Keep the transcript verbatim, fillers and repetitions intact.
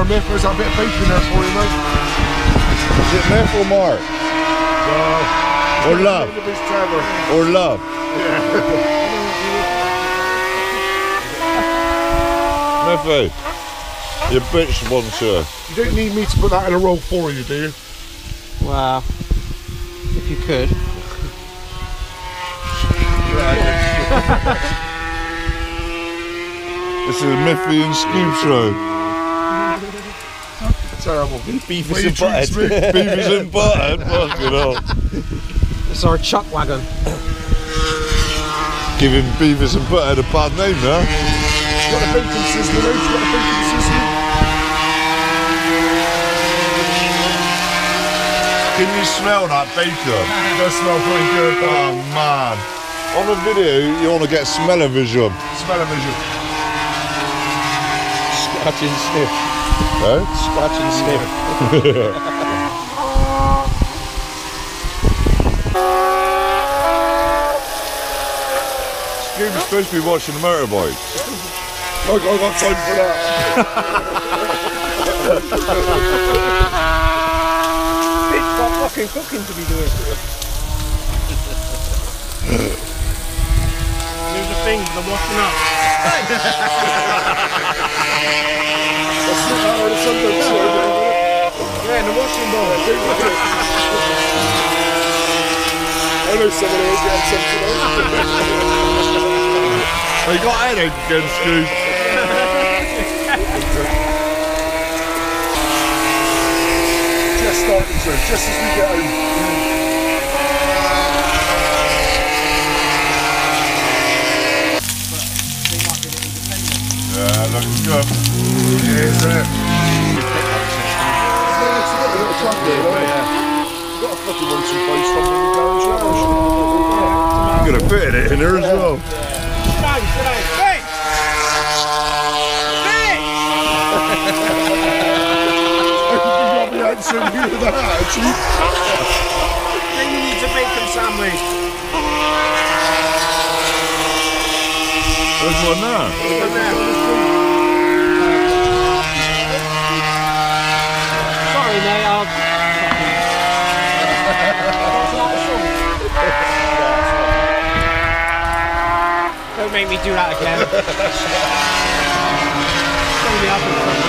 Miff, there's that bit of beef in there for you, mate. Is it Miff or Mark? Well, or love? Or love? Yeah. Miffy, you bitch one, sir. You don't need me to put that in a roll for you, do you? Well, if you could. This is Miffy and Scoop show. Terrible. Beavis and butthead. Beavis and butthead. Fucking hell. It's our chuck wagon. Giving Beavis and butthead a bad name now. You got a bacon sizzler, mate. You got a bacon sizzler. Can you smell that bacon? It does smell pretty good. Oh man. On the video, you want to get smell-o-vision. Smell-o-vision. Scratch and sniff. Eh? Scratch and sniff. Scoop's supposed to be watching the motorbikes. I got time for that. Bitch got fucking cooking to be doing. Here's the thing, the washing up. Yeah, in the washing bowl. I know someone who's getting something else. They got headache again, Scoop. Just starting to, just as we get home. Yeah, looking good. Yeah, isn't it? Yeah, it's got a little truck there, right? Yeah. You've got a fucking one two five stop in the garage now. I'm gonna fit it in there as well. Sit down, sit down. Hey! Hey! You got me answering you with that attitude. Then you need a bacon sandwich. There's one there. One there. Sorry, mate. I'll... Don't make me do that again. Show me up in front.